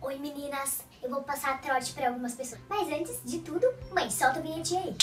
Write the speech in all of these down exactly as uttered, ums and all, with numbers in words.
Oi meninas, eu vou passar trote para algumas pessoas. Mas antes de tudo, mãe, solta a vinhetinha aí.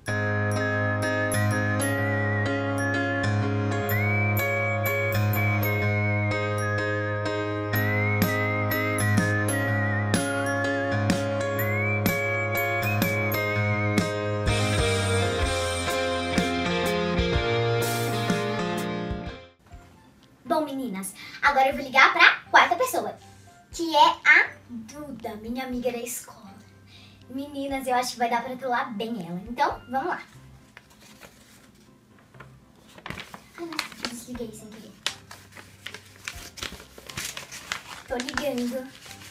Bom meninas, agora eu vou ligar para a quarta pessoa, que é a Duda, minha amiga da escola. Meninas, eu acho que vai dar pra trollar bem ela. Então, vamos lá. Ai, não, desliguei sem querer. Tô ligando.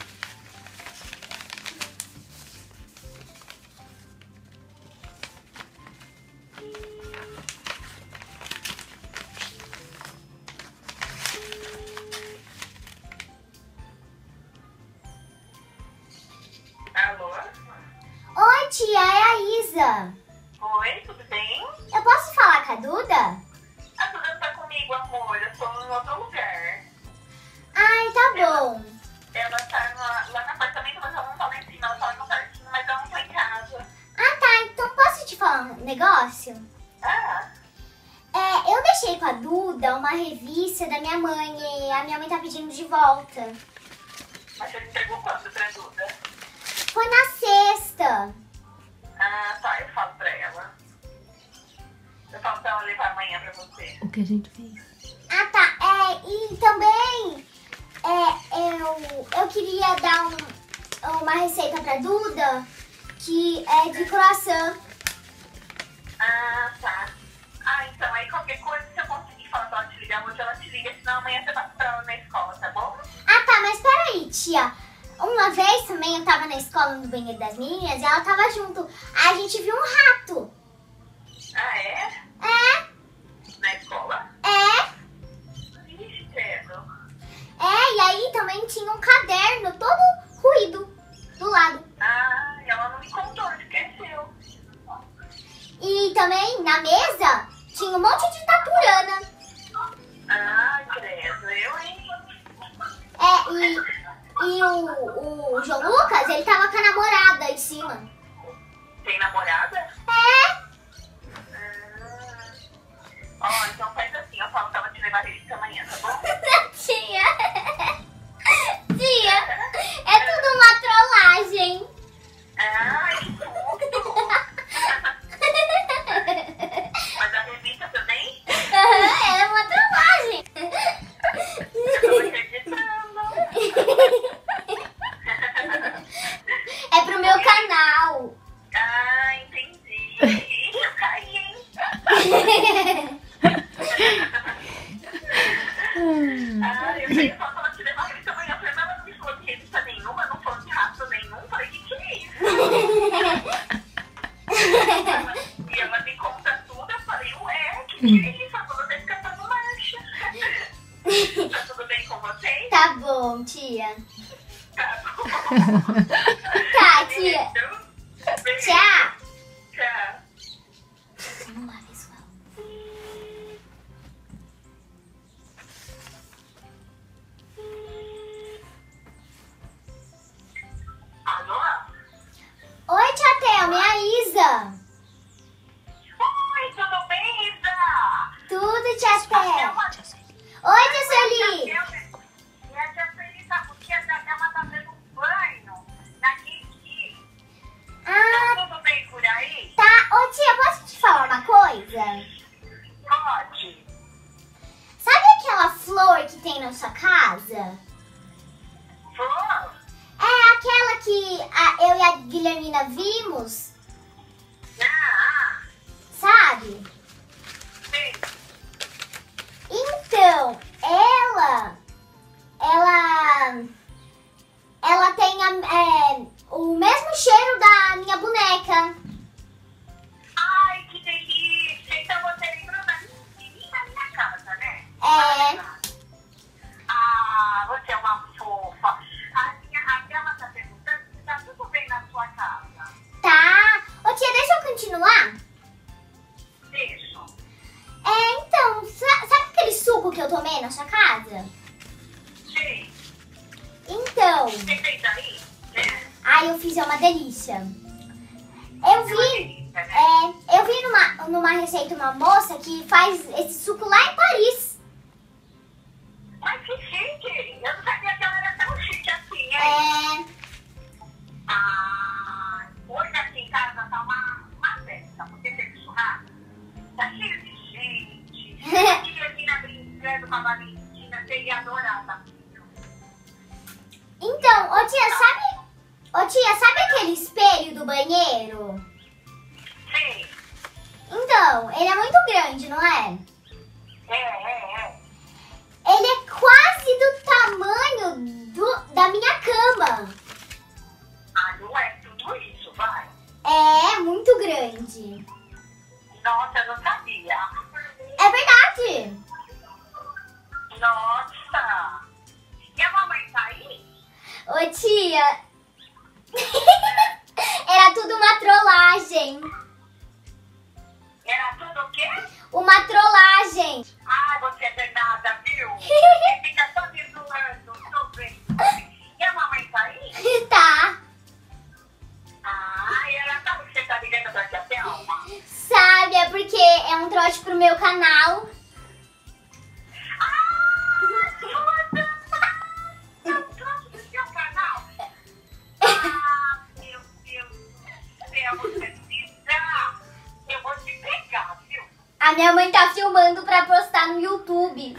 Oi, tia, é a Isa. Oi, tudo bem? Eu posso falar com a Duda? A Duda tá comigo, amor. Eu tô em outro lugar. Ai, tá bom. Ela tá lá, lá no apartamento, mas ela não tá lá em cima. Ela tá lá no quartinho, mas ela não tá em casa. Ah, tá. Então posso te falar um negócio? Ah, É, eu deixei com a Duda uma revista da minha mãe e a minha mãe tá pedindo de volta. mas você entregou quando pra Duda? Foi na sexta. Ah, tá. Eu falo pra ela. Eu falo pra ela levar amanhã pra você. O que a gente fez? Ah, tá. É, e também é, eu, eu queria dar um, uma receita pra Duda que é de croissant. Ah, tá. Ah, então aí qualquer coisa, se eu conseguir falar pra ela te ligar hoje, ela te liga. Senão amanhã você passa pra ela na escola, tá bom? Ah, tá. Mas peraí, tia. Uma vez também eu tava na escola no banheiro das meninas e ela tava junto. A gente viu um rato. Ah, é? É, Na escola? é. Ixi, credo. É, e aí também tinha um caderno todo ruído do lado. Ah, ela não me contou, esqueceu. E também na mesa tinha um monte de taturana. Ah, credo, eu, hein? É, e, e o, o João Lucas, ele tava com a namorada em cima. Tem namorada? É, Ah. Ó, então faz assim, eu falo pra ela te levar a revista amanhã, tá bom? tia. Tia, é tudo uma trollagem. Ai, que tudo! Mas a revista também? Aham, é uma trollagem. Eu tô acreditando. É pro meu canal. Ah, entendi. Ixi, eu caí, hein? Ah, eu sei só pra ela te levar a revista amanhã. Eu falei, mas ela não me falou de revista nenhuma, não falou de rato nenhum. Falei, que que é isso? E ela me conta tudo, eu falei, ué, que que é isso? A Duda tá escapando marcha. Tá tudo bem com vocês? Tá bom, tia. Tá bom. Tá, tia. Beijo. Tchau. Tchau. Vamos lá, pessoal. Alô? Oi, tia Thelma, é a Isa. Oi, tudo bem, Isa? Tudo, tia Thelma. Thelma, Oi, tia Sueli. E a tia Sueli tá porque a Thelma tá dando um banho na Kiki. Ah, Tá tudo bem por aí? tá. Ô, tia, posso te falar uma coisa? Pode. Sabe aquela flor que tem na sua casa? Flor? É aquela que a- eu e a Guilhermina vimos, Ah, sabe? sim. Então, ela, ela, ela tem a- é, o mesmo cheiro da minha boneca. Ai, que delícia. Então você lembrou da menina da minha casa, né? É, Ah, você é uma fofa. A minha, a Thelma tá perguntando se tá tudo bem na sua casa. tá. Ô, tia, deixa eu continuar. Deixa. É, então, sa- sabe aquele suco que eu tomei na sua casa? Sim. Então, Sim. você fez aí? É. Ai, eu fiz, é uma delícia. Eu vi, Delícia, né? é, eu vi numa, numa receita uma moça que faz esse suco lá em Paris. Mas que chique! Eu não sabia que ela era tão chique assim, hein? É, Ah, hoje aqui em casa tá uma, uma festa, porque teve churrasco. Tá cheio de gente. A Guilhermina brincando com a Valentina, você ia adorar, tá? então, ô tia, sabe, ô tia, sabe aquele espelho do banheiro? Sim, Então, ele é muito grande, não é? é, é, é. Ele é quase do tamanho do, da minha cama. Ah, não é tudo isso, vai. É muito grande. Nossa, eu não sabia. É verdade. Nossa! E a mamãe tá aí? Ô tia, era tudo uma trollagem. Era tudo o quê? Uma trollagem. Ah, você é danada, viu? Você fica só me zoando, tô vendo. E a mamãe tá aí? Tá, Ah, e ela sabe que você tá ligando pra tia Thelma? sabe, é porque é um trote pro meu canal. Ah, tudo! Eu trouxe do seu canal. Ah, meu Deus do céu, você precisa. Eu vou te pegar, viu? A minha mãe tá filmando pra postar no YouTube.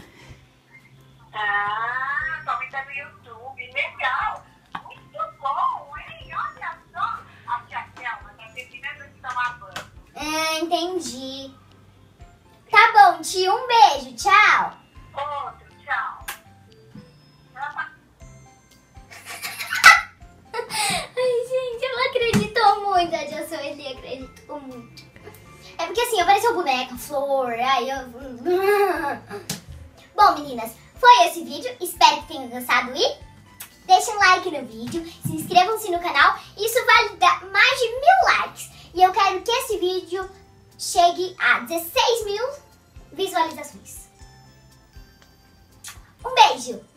Ah, sua mãe tá no YouTube. Legal. Muito bom, hein? Olha só. A tia Thelma tá terminando de tomar banho. Ah, entendi. Tá bom, tia, um beijo, tchau. Outro, tchau. Ai, gente, ela acreditou muito. A tia Sueli acreditou muito. É porque assim, apareceu boneca, flor, aí eu... Bom, meninas, foi esse vídeo. Espero que tenham gostado e deixem um like no vídeo, se inscrevam-se no canal. Isso vai dar mais de mil likes. E eu quero que esse vídeo chegue a dezesseis mil visualizações. Um beijo!